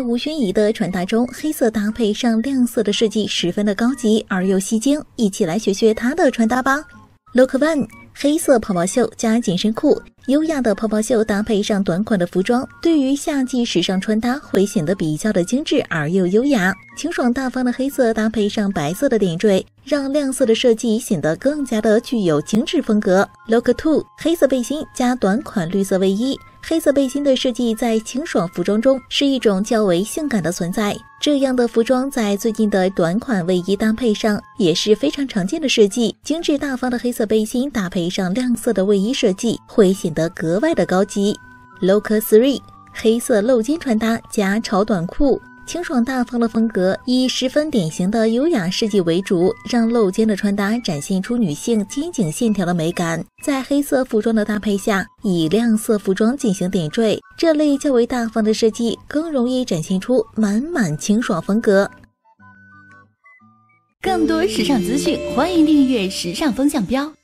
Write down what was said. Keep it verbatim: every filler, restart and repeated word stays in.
无悬疑的穿搭中，黑色搭配上亮色的设计十分的高级而又吸睛，一起来学学它的穿搭吧。Look One， 黑色泡泡袖加紧身裤，优雅的泡泡袖搭配上短款的服装，对于夏季时尚穿搭会显得比较的精致而又优雅。清爽大方的黑色搭配上白色的点缀，让亮色的设计显得更加的具有精致风格。Look Two， 黑色背心加短款绿色卫衣。黑色背心的设计在清爽服装中是一种较为性感的存在，这样的服装在最近的短款卫衣搭配上也是非常常见的设计。精致大方的黑色背心搭配上亮色的卫衣设计，会显得格外的高级。Look Three， 黑色露肩穿搭加潮短裤。清爽大方的风格以十分典型的优雅设计为主，让露肩的穿搭展现出女性肩颈线条的美感。在黑色服装的搭配下，以亮色服装进行点缀，这类较为大方的设计更容易展现出满满清爽风格。 更多时尚资讯，欢迎订阅时尚风向标。